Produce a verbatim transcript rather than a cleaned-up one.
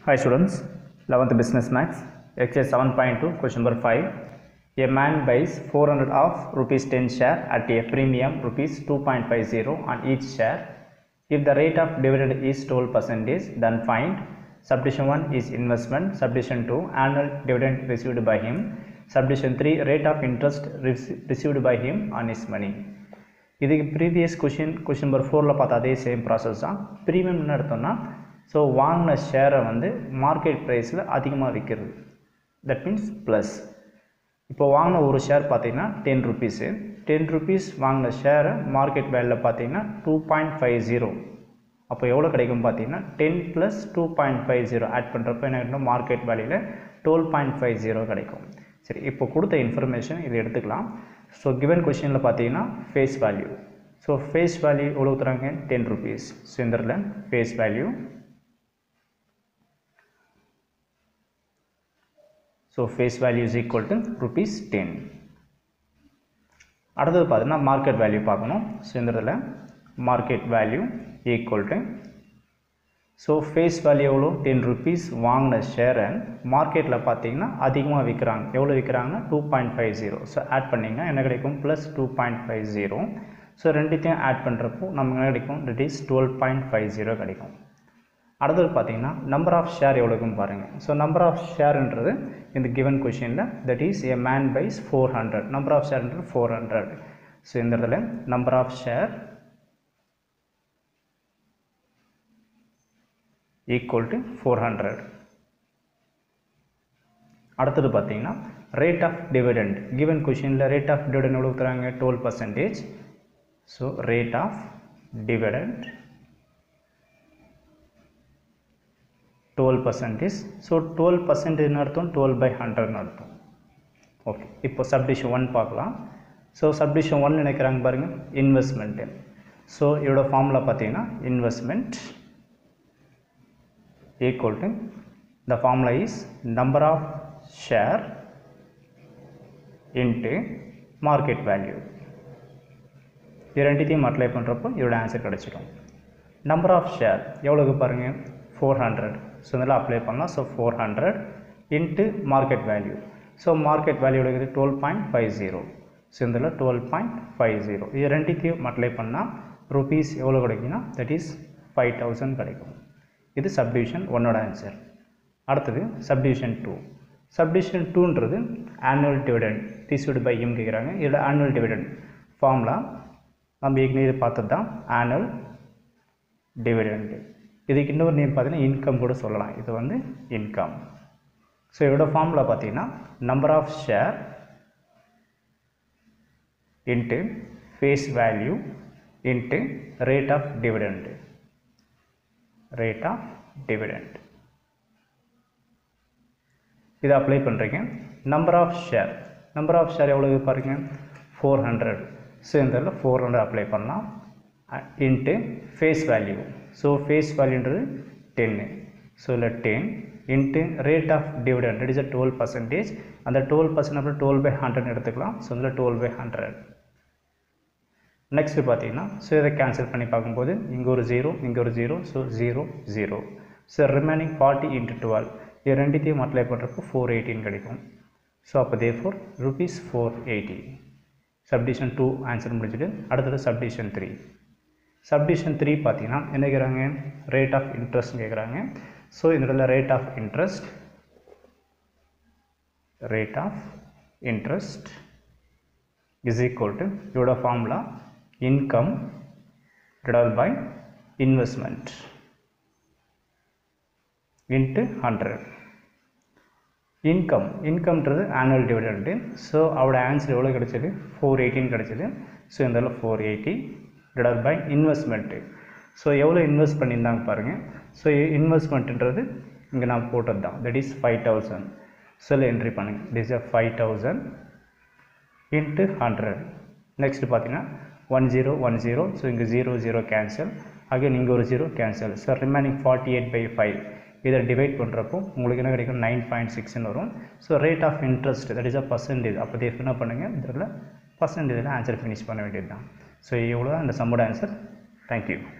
Hi students, eleventh Business Max, exercise seven point two, question number five. A man buys four hundred of rupees ten share at a premium rupees two point five zero on each share. If the rate of dividend is twelve percent, then find subdivision one is investment, subdivision two annual dividend received by him, subdivision three rate of interest received by him on his money. இதுக்கு previous question question number ஃபோரில் பார்த்தா அதே same process தான். Premium என்ன எடுத்தோம்னா so வாங்கின ஷேரை வந்து மார்க்கெட் ப்ரைஸில் அதிகமாக விற்கிறது, தட் மீன்ஸ் ப்ளஸ். இப்போ வாங்கின ஒரு ஷேர் பார்த்தீங்கன்னா டென் ருபீஸு டென் ருபீஸ் வாங்கின ஷேரை மார்க்கெட் வேல்யூவில் பார்த்தீங்கன்னா டூ பாயிண்ட் ஃபைவ் ஜீரோ அப்போ எவ்வளோ கிடைக்கும் பார்த்தீங்கன்னா ten plus two point five zero add பண்ணுறப்ப என்ன கிடைக்கும், மார்க்கெட் வேல்யூவில் டுவெல் பாயிண்ட் ஃபைவ் ஜீரோ கிடைக்கும். சரி, இப்போ கொடுத்த இன்ஃபர்மேஷன் இதை எடுத்துக்கலாம். ஸோ கிவன் கொஷினில் பார்த்தீங்கன்னா face value. So face value எவ்வளோ தராங்க, டென் ருபீஸ். ஸோ இந்த இடத்துல face value, so face value is equal to rupees ten. அடுத்தது பார்த்தீங்கன்னா மார்க்கெட் வேல்யூ பார்க்கணும். ஸோ இந்த இடத்துல market value equal to, so face value எவ்வளோ, டென் ருபீஸ் வாங்கின ஷேரை மார்க்கெட்டில் பார்த்தீங்கன்னா அதிகமாக விற்கிறாங்க. எவ்வளோ விற்கிறாங்கன்னா two point five zero. So add பண்ணிங்கன்னா என்ன கிடைக்கும், plus two point five zero. So ரெண்டுத்தையும் ஆட் பண்ணுறப்போ நமக்கு என்ன கிடைக்கும், that is twelve point five zero கிடைக்கும். அடுத்தது பார்த்தீங்கன்னா நம்பர் ஆஃப் ஷேர் எவ்வளோக்குன்னு பாருங்கள். ஸோ நம்பர் ஆஃப் ஷேர்ன்றது இந்த கிவன் கொஷினில் that is a man buys four hundred. Number of ஷேர்ன்றது ஃபோர் ஹண்ட்ரட். ஸோ இந்த இடத்துல number of share equal to four hundred. அடுத்தது பார்த்தீங்கன்னா rate of dividend. given questionல rate of dividend எவ்வளோ தராங்க, twelve percent. so rate of dividend twelve percent. so twelve percent என்ன அர்த்தம், twelve by one hundred அர்த்தம். Okay, இப்போ subdivision one பார்க்கலாம். So subdivision one நினைக்கிறாங்க பாருங்க, இன்வெஸ்ட்மெண்ட். ஸோ இதோட ஃபார்முலா பார்த்தீங்கன்னா investment equal to, the formula is number of share into market value. இது ரெண்டுத்தையும் அப்ளை பண்ணுறப்போ இதோட ஆன்சர் கிடச்சிடும். நம்பர் ஆஃப் ஷேர் எவ்வளோக்கு பாருங்கள், ஃபோர் ஹண்ட்ரட். ஸோ இதெல்லாம் அப்ளை பண்ணலாம். So four hundred into market value. So market value இருக்குது twelve point five zero. So இதில் டுவெல் பாயிண்ட் ஃபைவ் ஜீரோ இது ரெண்டுத்தையும் அப்ளை பண்ணால் ருபீஸ் எவ்வளோ கிடைக்குன்னா தட் இஸ் ஃபைவ் தௌசண்ட் கிடைக்கும். இது சப்டிவிஷன் ஒன்னோட ஆன்சர். அடுத்தது சப்டிவிஷன் டூ. சப்டிவிஷன் டூன்றது annual dividend received by him கேட்குறாங்க. இதோட ஆனுவல் டிவிடெண்ட் ஃபார்முலா நம்ம ஏற்கனவே பார்த்தது தான், ஆனுவல் டிவிடெண்ட். இதுக்கு இன்னொரு நேம் பார்த்தீங்கன்னா இன்கம் கூட சொல்லலாம். இது வந்து இன்கம். ஸோ இதோட ஃபார்முலா பார்த்தீங்கன்னா number of share into face value into rate of dividend. rate of dividend. இதை அப்ளை பண்ணுறீங்க. Number of share number of share எவ்வளோ பாருங்க, ஃபோர் ஹண்ட்ரட். ஸோ இந்த ஃபோர் ஹண்ட்ரட் அப்ளை பண்ணலாம் into face value. So face வேல்யூன்றது டென்னு. So இல்லை ten into rate of dividend it is a twelve percentage. அந்த டுவெல் பர்சன்ட் அப்புறம் டுவெல் பை ஹண்ட்ரட் எடுத்துக்கலாம். ஸோ இதில் டுவெல் பை ஹண்ட்ரட். நெக்ஸ்ட்டு பார்த்தீங்கன்னா ஸோ இதை கேன்சல் பண்ணி பார்க்கும்போது இங்கே ஒரு ஜீரோ இங்கே ஒரு zero. So zero zero. So remaining forty into twelve இது ரெண்டுத்தையும் அப்ளை பண்ணுறப்போ ஃபோர் எயிட்டின் கிடைக்கும். ஸோ அப்போ they four rupees four eighty. Subdivision two answer முடிச்சுட்டு அடுத்தது சப்டிஷன் த்ரீ. சப்டிஷன் த்ரீ பார்த்தீங்கன்னா என்ன கேட்குறாங்க, ரேட் ஆஃப் இன்ட்ரெஸ்ட் கேட்குறாங்க. ஸோ இந்த இடத்துல rate of interest rate of interest is equal to இதோட formula income divided by investment into one hundred. income இன்கம்ன்றது annual dividend. ஸோ அவரோட ஆன்சர் எவ்வளோ கிடைச்சது, ஃபோர் எயிட்டின் கிடைச்சது. ஸோ இந்த four eighty divided by investment. So எவ்வளோ invest பண்ணியிருந்தாங்க பாருங்கள். ஸோ இன்வெஸ்ட்மெண்ட்ன்றது இங்கே நான் போட்டது தான், that is five thousand. So இல்லை என்ட்ரி பண்ணுங்கள், it is a five thousand into hundred. Next பார்த்தீங்கன்னா one zero one zero. So இங்கே ஜீரோ ஜீரோ கேன்சல், அகைன் இங்கே ஒரு zero cancel. So remaining forty eight by five இதை divide பண்ணுறப்போ உங்களுக்கு என்ன கிடைக்கும், நைன் பாயிண்ட் சிக்ஸ்னு வரும். So rate of interest that is a percentage. அப்போ தேஃப் என்ன பண்ணுங்கள், இதில் பர்சன்டேஜில் ஆன்சர் ஃபினிஷ் பண்ண வேண்டியது தான். ஸோ இவ்வளோ தான் இந்த சம்மோட ஆன்சர். தேங்க்யூ.